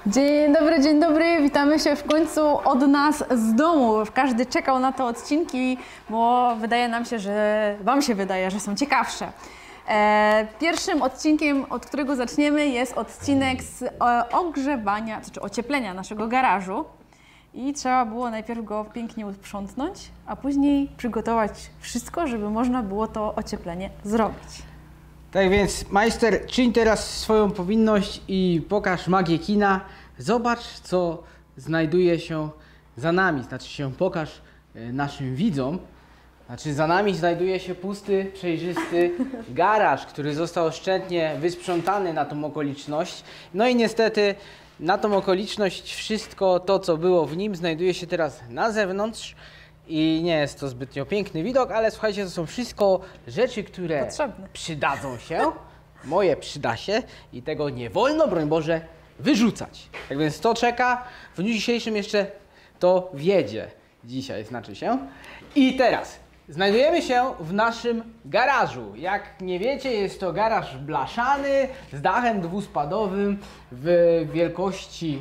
Dzień dobry, witamy się w końcu od nas z domu. Każdy czekał na te odcinki, bo wydaje nam się, że Wam się wydaje, że są ciekawsze. Pierwszym odcinkiem, od którego zaczniemy, jest odcinek z ogrzewania, czy ocieplenia naszego garażu. I trzeba było najpierw go pięknie uprzątnąć, a później przygotować wszystko, żeby można było to ocieplenie zrobić. Tak więc, majster, czyń teraz swoją powinność i pokaż magię kina. Zobacz, co znajduje się za nami. Znaczy się pokaż naszym widzom. Znaczy za nami znajduje się pusty, przejrzysty garaż, który został oszczędnie wysprzątany na tą okoliczność. No i niestety na tą okoliczność wszystko to, co było w nim, znajduje się teraz na zewnątrz. I nie jest to zbytnio piękny widok, ale słuchajcie, to są wszystko rzeczy, które potrzebne. Przydadzą się. Moje przyda się i tego nie wolno, broń Boże, wyrzucać. Tak więc to czeka. W dniu dzisiejszym jeszcze to wjedzie. Dzisiaj znaczy się. I teraz znajdujemy się w naszym garażu. Jak nie wiecie, jest to garaż blaszany z dachem dwuspadowym w wielkości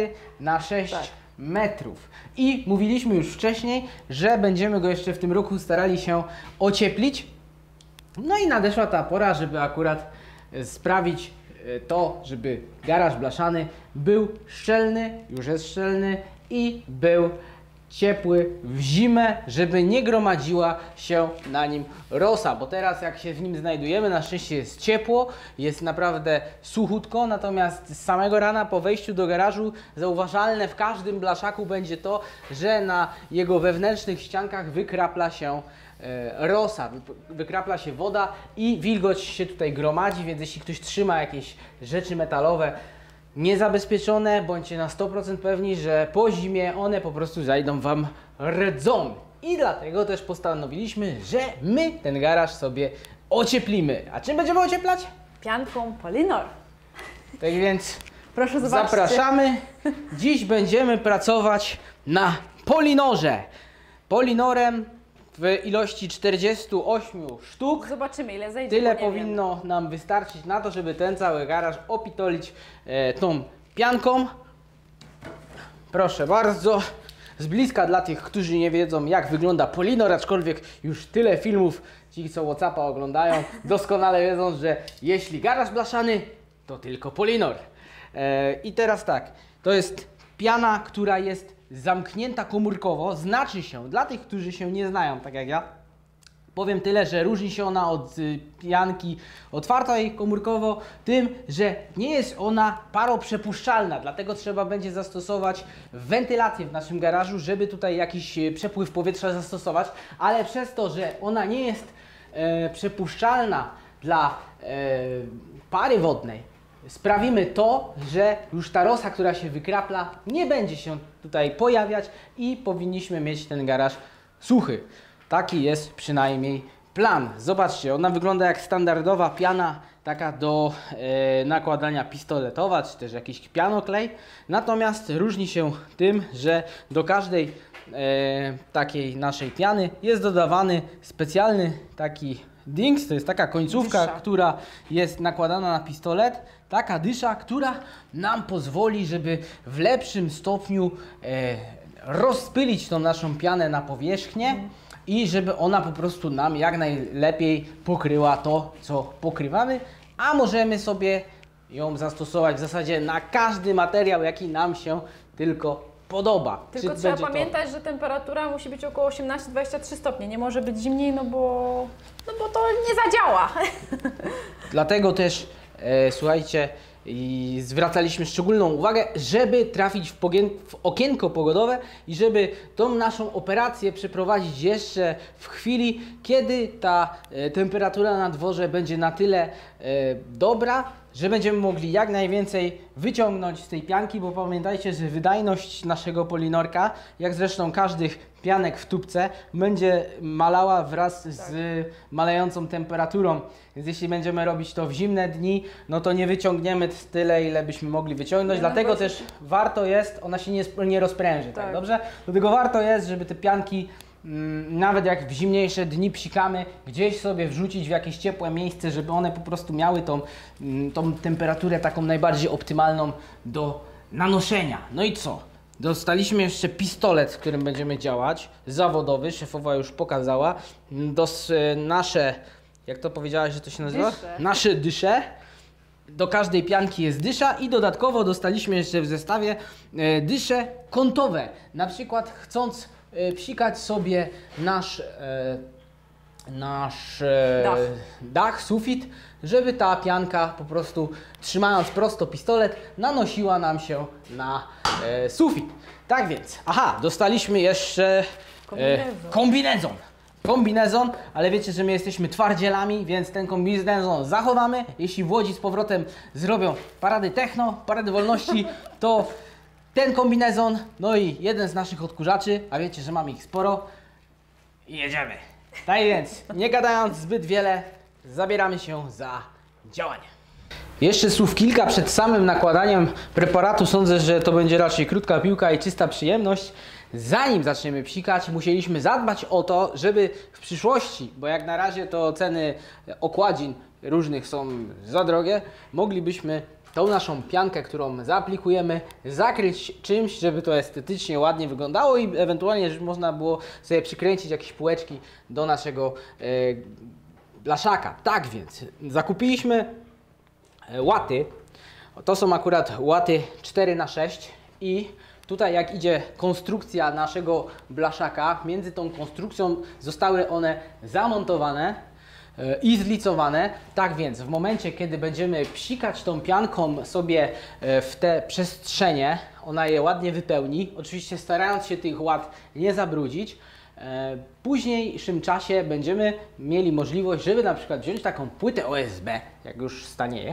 4×6 metrów. I mówiliśmy już wcześniej, że będziemy go jeszcze w tym roku starali się ocieplić. No i nadeszła ta pora, żeby akurat sprawić to, żeby garaż blaszany był szczelny, już jest szczelny i był ciepły w zimę, żeby nie gromadziła się na nim rosa, bo teraz jak się w nim znajdujemy, na szczęście jest ciepło, jest naprawdę suchutko, natomiast z samego rana po wejściu do garażu zauważalne w każdym blaszaku będzie to, że na jego wewnętrznych ściankach wykrapla się rosa, wykrapla się woda i wilgoć się tutaj gromadzi, więc jeśli ktoś trzyma jakieś rzeczy metalowe niezabezpieczone, bądźcie na 100% pewni, że po zimie one po prostu zajdą Wam rdzą. I dlatego też postanowiliśmy, że my ten garaż sobie ocieplimy. A czym będziemy ocieplać? Pianką Polinor. Tak więc proszę zobaczcie. Zapraszamy. Dziś będziemy pracować na Polinorze. Polinorem w ilości 48 sztuk. Zobaczymy, ile zejdzie. Tyle powinno nam wystarczyć na to, żeby ten cały garaż opitolić tą pianką. Proszę bardzo. Z bliska dla tych, którzy nie wiedzą, jak wygląda Polinor, aczkolwiek już tyle filmów, ci co WhatsAppa oglądają, doskonale wiedzą, że jeśli garaż blaszany, to tylko Polinor. I teraz tak, to jest piana, która jest zamknięta komórkowo, znaczy się, dla tych, którzy się nie znają, tak jak ja, powiem tyle, że różni się ona od pianki otwartej komórkowo tym, że nie jest ona paroprzepuszczalna, dlatego trzeba będzie zastosować wentylację w naszym garażu, żeby tutaj jakiś przepływ powietrza zastosować, ale przez to, że ona nie jest przepuszczalna dla pary wodnej, sprawimy to, że już ta rosa, która się wykrapla, nie będzie się tutaj pojawiać i powinniśmy mieć ten garaż suchy. Taki jest przynajmniej plan. Zobaczcie, ona wygląda jak standardowa piana, taka do nakładania pistoletowa, czy też jakiś pianoklej. Natomiast różni się tym, że do każdej takiej naszej piany jest dodawany specjalny taki dings, to jest taka końcówka, która jest nakładana na pistolet, taka dysza, która nam pozwoli, żeby w lepszym stopniu rozpylić tą naszą pianę na powierzchnię i żeby ona po prostu nam jak najlepiej pokryła to, co pokrywamy, a możemy sobie ją zastosować w zasadzie na każdy materiał, jaki nam się tylko podoba. Tylko trzeba pamiętać, że temperatura musi być około 18-23 stopnie. Nie może być zimniej, no bo to nie zadziała. Dlatego też, słuchajcie, zwracaliśmy szczególną uwagę, żeby trafić w okienko pogodowe i żeby tą naszą operację przeprowadzić jeszcze w chwili, kiedy ta temperatura na dworze będzie na tyle dobra, że będziemy mogli jak najwięcej wyciągnąć z tej pianki, bo pamiętajcie, że wydajność naszego Polinorka, jak zresztą każdych pianek w tubce, będzie malała wraz z malejącą temperaturą. Więc jeśli będziemy robić to w zimne dni, no to nie wyciągniemy tyle, ile byśmy mogli wyciągnąć. Dlatego też warto jest, ona się nie rozpręży, tak dobrze? Dlatego warto jest, żeby te pianki nawet jak w zimniejsze dni psikamy, gdzieś sobie wrzucić w jakieś ciepłe miejsce, żeby one po prostu miały tą temperaturę taką najbardziej optymalną do nanoszenia. No i co? Dostaliśmy jeszcze pistolet, którym będziemy działać, zawodowy, szefowa już pokazała. Nasze, jak to powiedziałaś, że to się nazywa? Dysze. Nasze dysze. Do każdej pianki jest dysza i dodatkowo dostaliśmy jeszcze w zestawie dysze kątowe. Na przykład chcąc psikać sobie nasz dach, sufit, żeby ta pianka po prostu trzymając prosto pistolet nanosiła nam się na sufit. Tak więc, dostaliśmy jeszcze kombinezon, ale wiecie, że my jesteśmy twardzielami, więc ten kombinezon zachowamy. Jeśli w Łodzi z powrotem zrobią parady techno, parady wolności, to ten kombinezon, no i jeden z naszych odkurzaczy, a wiecie, że mamy ich sporo, i jedziemy. Tak więc, nie gadając zbyt wiele, zabieramy się za działanie. Jeszcze słów kilka przed samym nakładaniem preparatu. Sądzę, że to będzie raczej krótka piłka i czysta przyjemność. Zanim zaczniemy psikać, musieliśmy zadbać o to, żeby w przyszłości, bo jak na razie to ceny okładzin różnych są za drogie, moglibyśmy tą naszą piankę, którą zaaplikujemy, zakryć czymś, żeby to estetycznie ładnie wyglądało i ewentualnie, żeby można było sobie przykręcić jakieś półeczki do naszego blaszaka. Tak więc zakupiliśmy łaty. To są akurat łaty 4x6 i tutaj jak idzie konstrukcja naszego blaszaka, między tą konstrukcją zostały one zamontowane i zlicowane. Tak więc w momencie, kiedy będziemy psikać tą pianką sobie w te przestrzenie, ona je ładnie wypełni, oczywiście starając się tych łat nie zabrudzić. W późniejszym czasie będziemy mieli możliwość, żeby na przykład wziąć taką płytę OSB, jak już stanieje,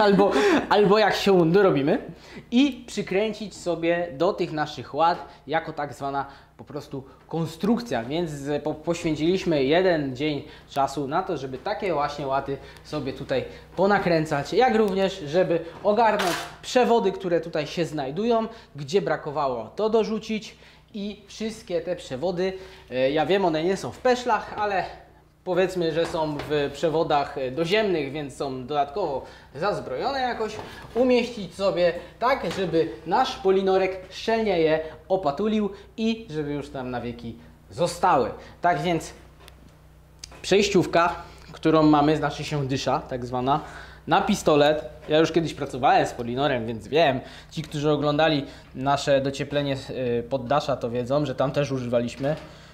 albo jak się dorobimy i przykręcić sobie do tych naszych łat jako tak zwana po prostu konstrukcja, więc poświęciliśmy jeden dzień czasu na to, żeby takie właśnie łaty sobie tutaj ponakręcać, jak również, żeby ogarnąć przewody, które tutaj się znajdują, gdzie brakowało to dorzucić. I wszystkie te przewody, ja wiem, one nie są w peszlach, ale powiedzmy, że są w przewodach doziemnych, więc są dodatkowo zazbrojone jakoś, umieścić sobie tak, żeby nasz polinorek szczelnie je opatulił i żeby już tam na wieki zostały. Tak więc przejściówka, którą mamy, znaczy się dysza, tak zwana, na pistolet. Ja już kiedyś pracowałem z polinorem, więc wiem. Ci, którzy oglądali nasze docieplenie poddasza, to wiedzą, że tam też używaliśmy.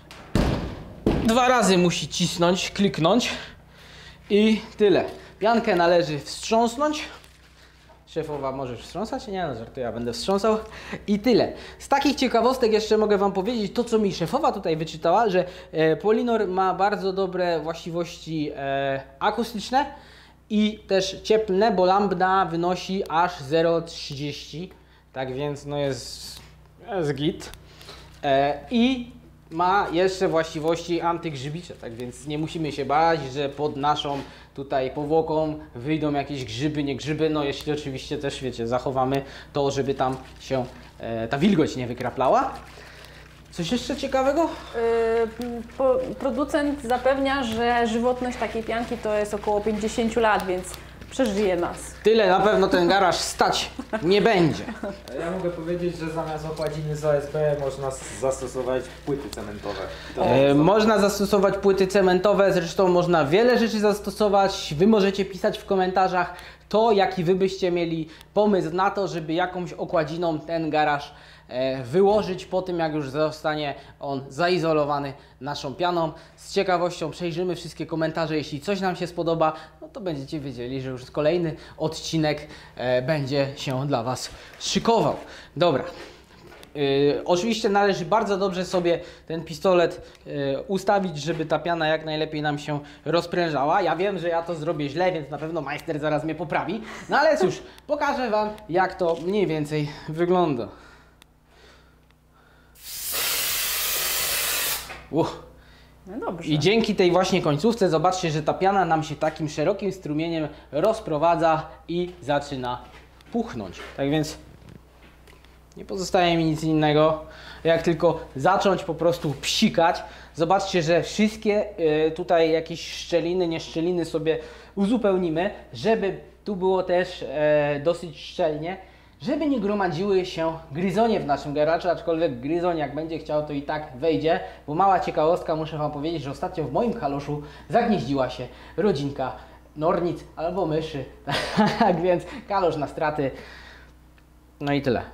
2 razy musi cisnąć, kliknąć i tyle. Piankę należy wstrząsnąć. Szefowa, możesz wstrząsać? Nie, no żartuję, ja będę wstrząsał. I tyle. Z takich ciekawostek jeszcze mogę Wam powiedzieć to, co mi szefowa tutaj wyczytała, że Polinor ma bardzo dobre właściwości akustyczne i też cieplne, bo lambda wynosi aż 0,30. Tak więc no jest git. I ma jeszcze właściwości antygrzybicze, tak więc nie musimy się bać, że pod naszą tutaj powłoką wyjdą jakieś grzyby, nie grzyby, no jeśli oczywiście też, wiecie, zachowamy to, żeby tam się ta wilgoć nie wykraplała. Coś jeszcze ciekawego? Producent zapewnia, że żywotność takiej pianki to jest około 50 lat, więc przeżyje nas. Tyle na pewno ten garaż stać nie będzie. Ja mogę powiedzieć, że zamiast okładziny z OSB można zastosować płyty cementowe. Można zastosować płyty cementowe, zresztą można wiele rzeczy zastosować. Wy możecie pisać w komentarzach to, jaki wy byście mieli pomysł na to, żeby jakąś okładziną ten garaż wyłożyć po tym, jak już zostanie on zaizolowany naszą pianą. Z ciekawością przejrzymy wszystkie komentarze. Jeśli coś nam się spodoba, no to będziecie wiedzieli, że już kolejny odcinek będzie się dla Was szykował. Dobra. Oczywiście należy bardzo dobrze sobie ten pistolet ustawić, żeby ta piana jak najlepiej nam się rozprężała. Ja wiem, że ja to zrobię źle, więc na pewno majster zaraz mnie poprawi. No ale cóż, pokażę Wam, jak to mniej więcej wygląda. No dobrze. I dzięki tej właśnie końcówce zobaczcie, że ta piana nam się takim szerokim strumieniem rozprowadza i zaczyna puchnąć. Tak więc nie pozostaje mi nic innego, jak tylko zacząć po prostu psikać. Zobaczcie, że wszystkie tutaj jakieś szczeliny, nieszczeliny sobie uzupełnimy, żeby tu było też dosyć szczelnie. żeby nie gromadziły się gryzonie w naszym garażu, aczkolwiek gryzoń jak będzie chciał, to i tak wejdzie, bo mała ciekawostka, muszę Wam powiedzieć, że ostatnio w moim kaloszu zagnieździła się rodzinka nornic albo myszy, tak więc kalosz na straty, no i tyle.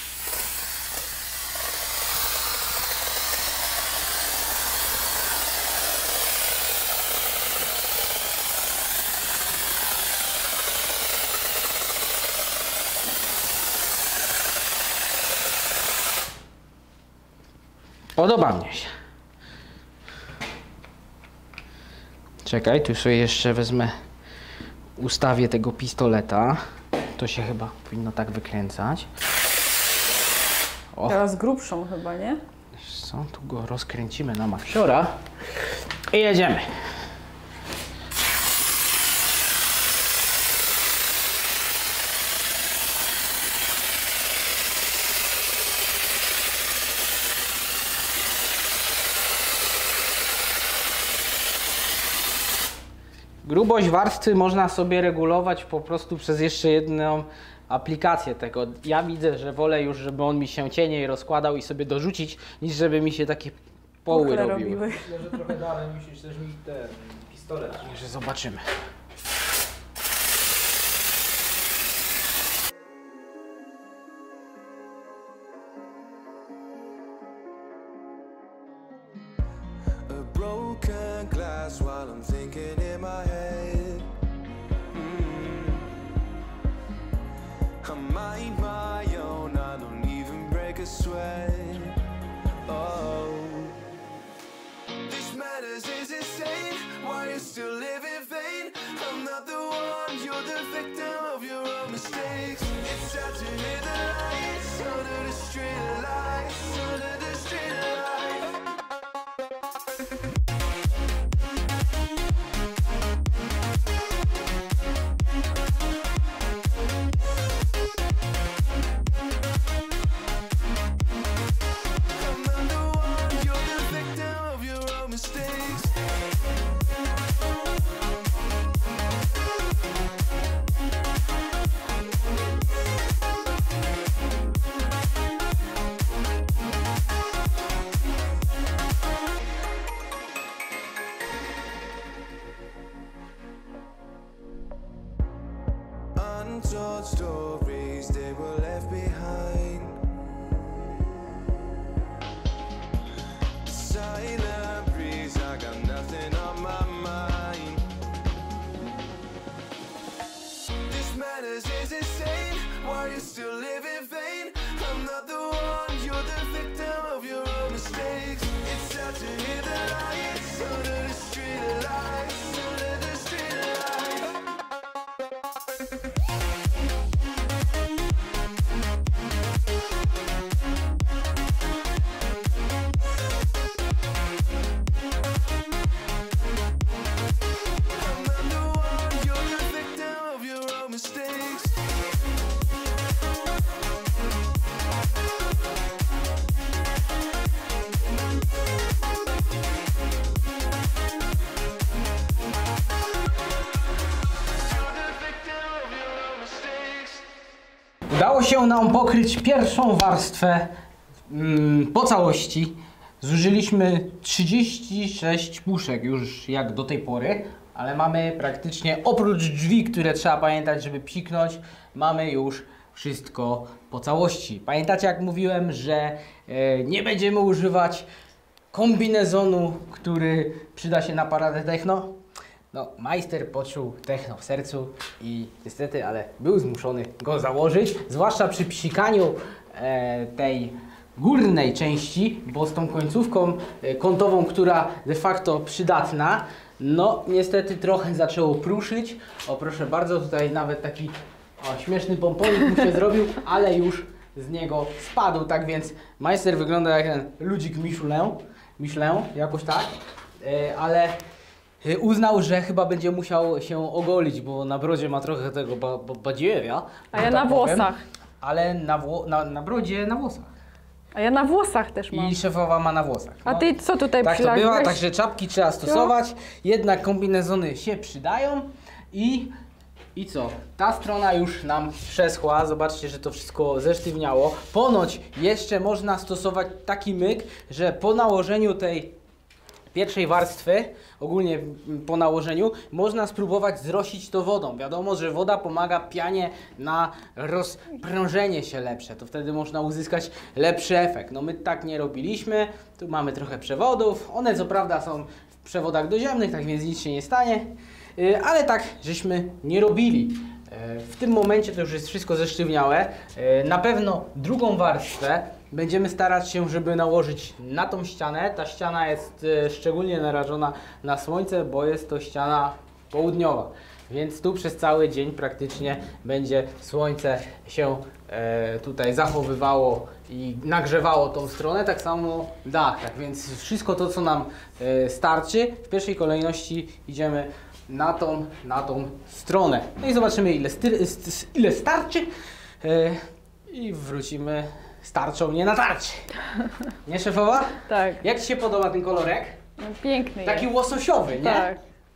Podoba mnie się. Czekaj, tu sobie jeszcze wezmę, ustawię tego pistoleta. To się chyba powinno tak wykręcać. O, Teraz grubszą chyba, nie? wiesz co, tu go rozkręcimy na maksiora i jedziemy. Grubość warstwy można sobie regulować po prostu przez jeszcze jedną aplikację tego. Ja widzę, że wolę już, żeby on mi się cieniej rozkładał i sobie dorzucić, niż żeby mi się takie poły Puchle robiły. Myślę, że trochę dalej musisz też mi ten pistolet. Że zobaczymy. A broken glass while I'm thinking in my head. I mind my own, I don't even break a sweat. Oh, this madness is insane. Why you still live in vain? I'm not the one, you're the victim of your own mistakes. It's sad to hear the lights under the street lights, under the street lights. Untold stories, they were left behind. The silent breeze, I got nothing on my mind. This madness is insane. Why you still live in vain? I'm not the one, you're the victim of your own mistakes. It's sad to hear the lights under the street lights, under the street lights. Udało się nam pokryć pierwszą warstwę po całości. Zużyliśmy 36 puszek już jak do tej pory, ale mamy praktycznie oprócz drzwi, które trzeba pamiętać, żeby psiknąć, mamy już wszystko po całości. Pamiętacie, jak mówiłem, że nie będziemy używać kombinezonu, który przyda się na paradę techno? No, majster poczuł techno w sercu i niestety, ale był zmuszony go założyć, zwłaszcza przy psikaniu tej górnej części, bo z tą końcówką kątową, która de facto przydatna, no niestety trochę zaczęło pruszyć. O, proszę bardzo, tutaj nawet taki śmieszny pomponik mu się zrobił, ale już z niego spadł, tak więc majster wygląda jak ten ludzik Michelin, jakoś tak, ale uznał, że chyba będzie musiał się ogolić, bo na brodzie ma trochę tego badziewia. A ja na włosach. Ale na brodzie, na włosach. A ja na włosach też mam. I szefowa ma na włosach. A ty co tutaj tak to bywa, przylagłeś? także czapki trzeba stosować. Jednak kombinezony się przydają i I co? Ta strona już nam przeschła. Zobaczcie, że to wszystko zesztywniało. Ponoć jeszcze można stosować taki myk, że po nałożeniu tej pierwszej warstwy, ogólnie po nałożeniu, można spróbować zrosić to wodą. Wiadomo, że woda pomaga pianie na rozprężenie się lepsze. To wtedy można uzyskać lepszy efekt. No my tak nie robiliśmy. Tu mamy trochę przewodów. One co prawda są w przewodach doziemnych, tak więc nic się nie stanie. Ale tak żeśmy nie robili. W tym momencie to już jest wszystko zesztywniałe. Na pewno drugą warstwę będziemy starać się, żeby nałożyć na tą ścianę. Ta ściana jest szczególnie narażona na słońce, bo jest to ściana południowa. Więc tu przez cały dzień praktycznie będzie słońce się tutaj zachowywało i nagrzewało tą stronę, tak samo dach. Tak więc wszystko to, co nam starczy, w pierwszej kolejności idziemy na tą stronę. No i zobaczymy, ile starczy i wrócimy z tarczą, nie na tarczy. Nie, szefowa? Tak. Jak Ci się podoba ten kolorek? No, piękny Taki jest. łososiowy, nie? Tak.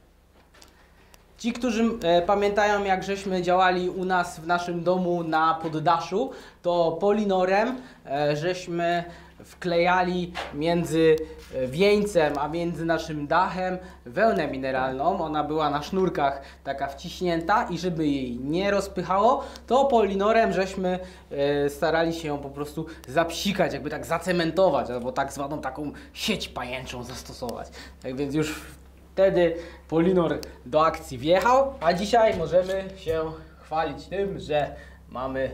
Ci, którzy pamiętają, jak żeśmy działali u nas w naszym domu na poddaszu, to polinorem żeśmy wklejali między wieńcem a między naszym dachem wełnę mineralną. Ona była na sznurkach taka wciśnięta i żeby jej nie rozpychało, to polinorem żeśmy starali się ją po prostu zapsikać, jakby tak zacementować, albo tak zwaną taką sieć pajęczą zastosować. Tak więc już wtedy polinor do akcji wjechał, a dzisiaj możemy się chwalić tym, że mamy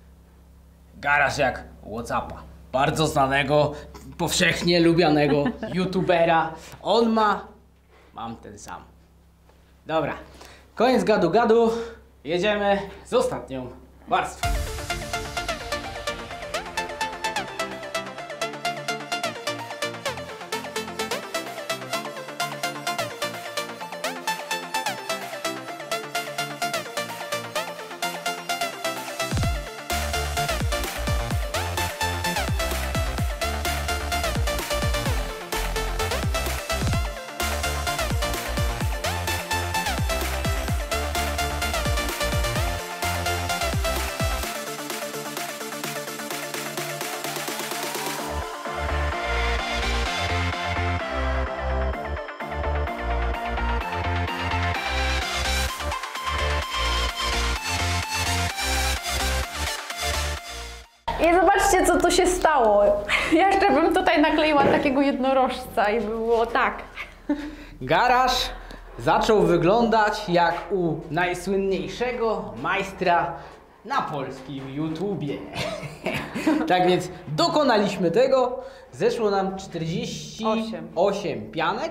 garaż jak Whatsappa. Bardzo znanego, powszechnie lubianego youtubera. On mam ten sam. Dobra, koniec gadu. Jedziemy z ostatnią warstwą. I zobaczcie, co tu się stało. Ja jeszcze bym tutaj nakleiła takiego jednorożca i by było tak. Garaż zaczął wyglądać jak u najsłynniejszego majstra na polskim YouTubie. Tak więc dokonaliśmy tego. Zeszło nam 48 pianek.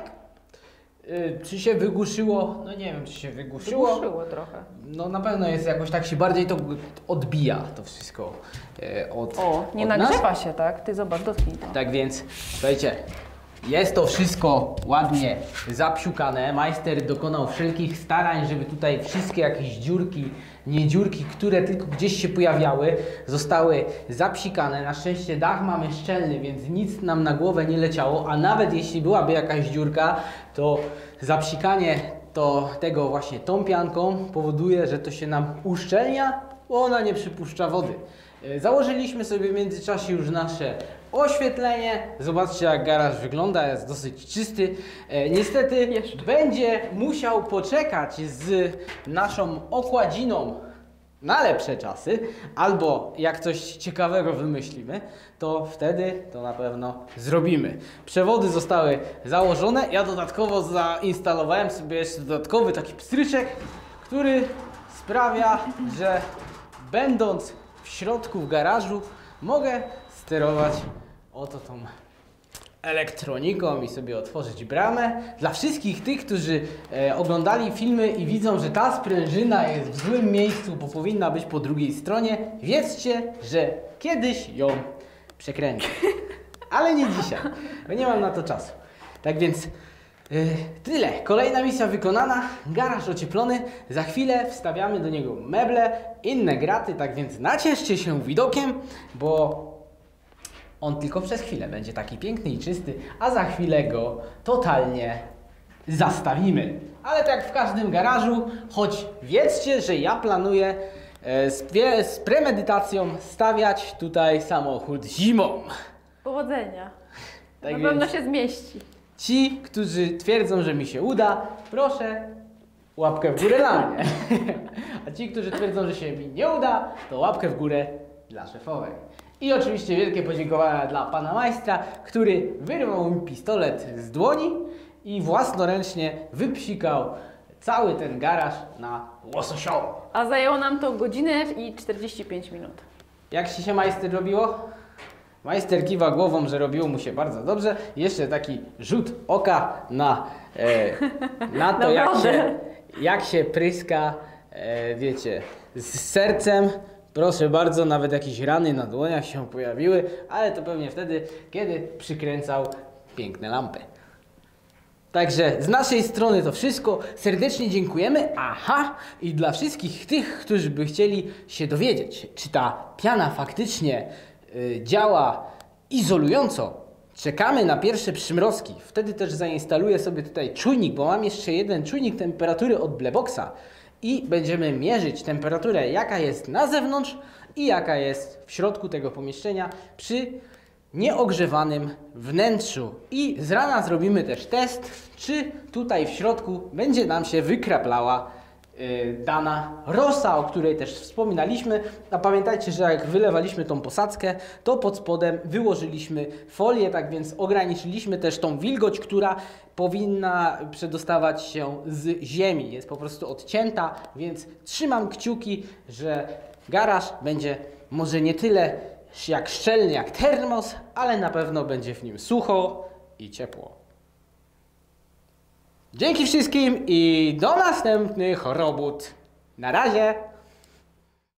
Czy się wygłuszyło? No nie wiem, czy się wygłuszyło. Wygłuszyło trochę. No na pewno jest jakoś tak się bardziej to odbija to wszystko od Nie od nagrzewa nas. się, tak? Ty zobacz, dotknij to. Tak więc, słuchajcie, jest to wszystko ładnie zapsiukane. Majster dokonał wszelkich starań, żeby tutaj wszystkie jakieś dziurki, nie dziurki, które tylko gdzieś się pojawiały, zostały zapsikane. Na szczęście dach mamy szczelny, więc nic nam na głowę nie leciało, a nawet jeśli byłaby jakaś dziurka, to zapsikanie tego właśnie tą pianką powoduje, że to się nam uszczelnia, bo ona nie przypuszcza wody. Założyliśmy sobie w międzyczasie już nasze oświetlenie. Zobaczcie, jak garaż wygląda, jest dosyć czysty. Niestety będzie musiał poczekać z naszą okładziną na lepsze czasy, albo jak coś ciekawego wymyślimy, to wtedy to na pewno zrobimy. Przewody zostały założone. Ja dodatkowo zainstalowałem sobie jeszcze dodatkowy taki pstryczek, który sprawia, że będąc w środku w garażu mogę sterować oto tą elektroniką i sobie otworzyć bramę. Dla wszystkich tych, którzy oglądali filmy i widzą, że ta sprężyna jest w złym miejscu, bo powinna być po drugiej stronie, wiedzcie, że kiedyś ją przekręcę. Ale nie dzisiaj, bo nie mam na to czasu. Tak więc tyle. Kolejna misja wykonana. Garaż ocieplony. Za chwilę wstawiamy do niego meble, inne graty, tak więc nacieszcie się widokiem, bo on tylko przez chwilę będzie taki piękny i czysty, a za chwilę go totalnie zastawimy. Ale tak jak w każdym garażu, choć wiedzcie, że ja planuję z premedytacją stawiać tutaj samochód zimą. Powodzenia. Tak Na więc pewno się zmieści. ci, którzy twierdzą, że mi się uda, proszę łapkę w górę dla mnie. A ci, którzy twierdzą, że się mi nie uda, to łapkę w górę dla szefowej. I oczywiście wielkie podziękowania dla pana majstra, który wyrwał mi pistolet z dłoni i własnoręcznie wypsikał cały ten garaż na łososiowo. A zajęło nam to godzinę i 45 minut. Jak ci się majster robiło? Majster kiwa głową, że robiło mu się bardzo dobrze. Jeszcze taki rzut oka na to, jak się pryska, wiecie, z sercem. Proszę bardzo, nawet jakieś rany na dłoniach się pojawiły, ale to pewnie wtedy, kiedy przykręcał piękne lampy. Także z naszej strony to wszystko. Serdecznie dziękujemy. Aha! I dla wszystkich tych, którzy by chcieli się dowiedzieć, czy ta piana faktycznie działa izolująco, czekamy na pierwsze przymrozki. Wtedy też zainstaluję sobie tutaj czujnik, bo mam jeszcze jeden czujnik temperatury od Bleboxa i będziemy mierzyć temperaturę, jaka jest na zewnątrz i jaka jest w środku tego pomieszczenia przy nieogrzewanym wnętrzu. I z rana zrobimy też test, czy tutaj w środku będzie nam się wykraplała dana rosa, o której też wspominaliśmy. A pamiętajcie, że jak wylewaliśmy tą posadzkę, to pod spodem wyłożyliśmy folię, tak więc ograniczyliśmy też tą wilgoć, która powinna przedostawać się z ziemi. Jest po prostu odcięta, więc trzymam kciuki, że garaż będzie może nie tyle jak szczelny jak termos, ale na pewno będzie w nim sucho i ciepło. Dzięki wszystkim i do następnych robót. Na razie!